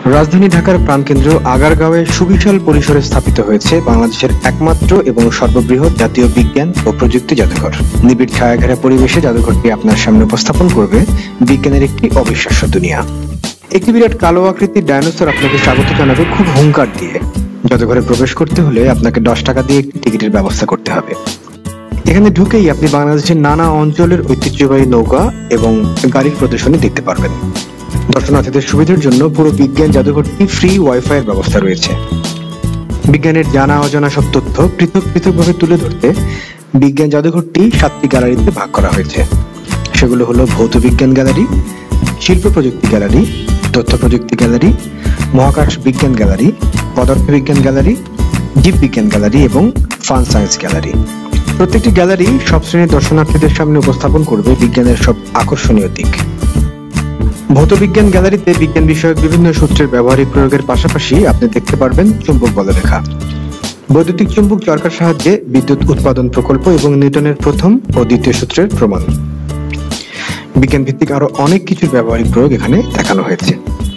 রাজধানী ঢাকার প্রাণকেন্দ্র আগারগাঁওয়ে সুবিশাল পরিসরে স্থাপিত হয়েছে বাংলাদেশের একমাত্র এবং সর্ববৃহৎ জাতীয় বিজ্ঞান ও প্রযুক্তি জাদুঘর। নিবিড় ছায়াঘেরা পরিবেশে জাদুঘরটি আপনার সামনে উপস্থাপন করবে বিজ্ঞানের একটি অবিশ্বাস্য দুনিয়া। একটি বিরাট কালো আকৃতির ডায়নোসর আপনাকে স্বাগত জানাবে খুব হুঙ্কার দিয়ে। জাদুঘরে প্রবেশ করতে হলে আপনাকে 10 টাকা দিয়ে একটি টিকিটের ব্যবস্থা করতে হবে। এখানে ঢুকেই আপনি বাংলাদেশের নানা অঞ্চলের ঐতিহ্যবাহী নৌকা এবং গাড়ির প্রদর্শনী দেখতে পারবেন। দর্শনার্থীদের সুবিধার জন্য পুরো বিজ্ঞান জাদুঘরটি ফ্রি ওয়াইফাই এর ব্যবস্থা রয়েছে। বিজ্ঞানের জানা অজানা সব তথ্য পৃথক পৃথকভাবে তুলে ধরতে বিজ্ঞান জাদুঘরটি 7টি গ্যালারিতে ভাগ করা হয়েছে। সেগুলো হলো ভৌত বিজ্ঞান গ্যালারি, শিল্প প্রযুক্তি গ্যালারি, তথ্য প্রযুক্তি গ্যালারি, মহাকাশ বিজ্ঞান গ্যালারি, পদার্থ বিজ্ঞান গ্যালারি, জীব বিজ্ঞান গ্যালারি এবং ফান সায়েন্স গ্যালারি। প্রত্যেকটি গ্যালারি সব শ্রেণীর দর্শনার্থীদের সামনে উপস্থাপন করবে বিজ্ঞানের সব আকর্ষণীয় দিক। ভৌত বিজ্ঞান গ্যালারিতে বিজ্ঞান বিষয়ক বিভিন্ন সূত্রের ব্যবহারিক প্রয়োগের পাশাপাশি আপনি দেখতে পারবেন চুম্বক বলরেখা, বৈদ্যুতিক চুম্বক চরকার সাহায্যে বিদ্যুৎ উৎপাদন প্রকল্প এবং নিউটনের প্রথম ও দ্বিতীয় সূত্রের প্রমাণ। বিজ্ঞান ভিত্তিক আরো অনেক কিছুর ব্যবহারিক প্রয়োগ এখানে দেখানো হয়েছে।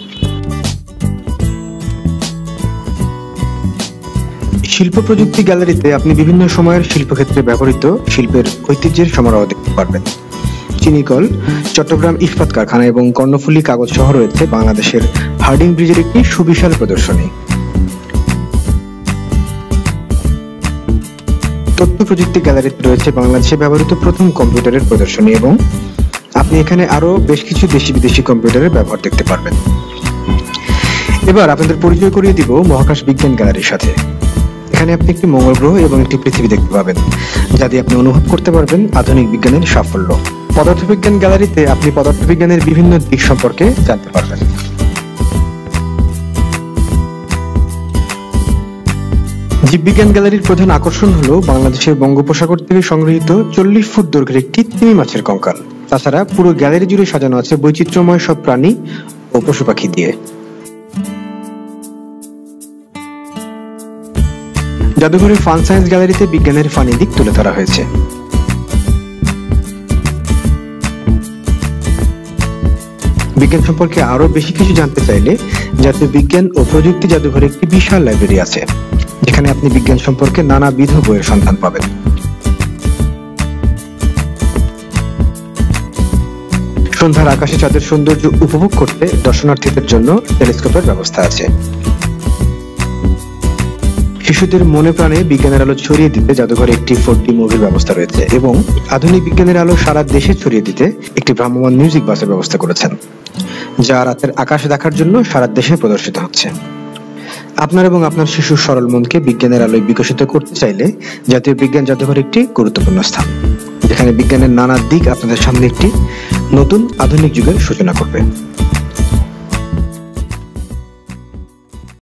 শিল্প প্রযুক্তি গ্যালারিতে আপনি বিভিন্ন সময়ের শিল্পক্ষেত্রে ব্যবহৃত শিল্পের ঐতিহ্যের সমারোহ দেখতে পারবেন। চিনিকল, চট্টগ্রাম ইস্পাত কারখানা এবং কর্ণফুলী কাগজ সহ রয়েছে বাংলাদেশের হার্ডিং ব্রিজের একটি সুবিশাল প্রদর্শনী। তথ্য প্রযুক্তি গ্যালারিতে রয়েছে বাংলাদেশে ব্যবহৃত প্রথম কম্পিউটারের প্রদর্শনী এবং আপনি এখানে আরো বেশ কিছু দেশি বিদেশি কম্পিউটারের ব্যবহার দেখতে পারবেন। এবার আপনাদের পরিচয় করিয়ে দিব মহাকাশ বিজ্ঞান গ্যালারির সাথে। এখানে আপনি একটি মঙ্গল গ্রহ এবং একটি পৃথিবী দেখতে পাবেন, যা দিয়ে আপনি অনুভব করতে পারবেন আধুনিক বিজ্ঞানের সাফল্য। পদার্থবিজ্ঞান গ্যালারিতে আপনি পদার্থবিজ্ঞানের বিভিন্ন দিক সম্পর্কে জানতে পারবেন। জীববিজ্ঞান গ্যালারির প্রধান আকর্ষণ হলো বাংলাদেশের বঙ্গোপসাগর থেকে সংগৃহীত 40 ফুট দৈর্ঘ্যের একটি তিমি মাছের কঙ্কাল। তাছাড়া পুরো গ্যালারি জুড়ে সাজানো আছে বৈচিত্র্যময় সব প্রাণী ও পশু পাখি দিয়ে। জাদুঘরের ফান সায়েন্স গ্যালারিতে বিজ্ঞানের ফানি দিক তুলে ধরা হয়েছে। বিজ্ঞান সম্পর্কে আরো বেশি কিছু জানতে চাইলে জাতীয় বিজ্ঞান ও প্রযুক্তি জাদুঘরে একটি বিশাল লাইব্রেরি আছে, যেখানে আপনি বিজ্ঞান সম্পর্কে নানাবিধ বইয়ের সন্ধান পাবেন। সন্ধ্যার আকাশে চাঁদের সৌন্দর্য উপভোগ করতে দর্শনার্থীদের জন্য টেলিস্কোপের ব্যবস্থা আছে। শিশুদের মনে প্রাণে বিজ্ঞানের আলো ছড়িয়ে দিতে জাদুঘরে একটি 4D মুভির ব্যবস্থা রয়েছে এবং আধুনিক বিজ্ঞানের আলো সারা দেশে ছড়িয়ে দিতে একটি ভ্রাম্যমাণ মিউজিক বাসের ব্যবস্থা করেছেন, যা রাতের আকাশ দেখার জন্য সারা দেশে প্রদর্শিত হচ্ছে। আপনার এবং আপনার শিশুর সরল মনকে বিজ্ঞানের আলোয় বিকশিত করতে চাইলে জাতীয় বিজ্ঞান জাদুঘর একটি গুরুত্বপূর্ণ স্থান, যেখানে বিজ্ঞানের নানা দিক আপনাদের সামনে একটি নতুন আধুনিক যুগের সূচনা করবে।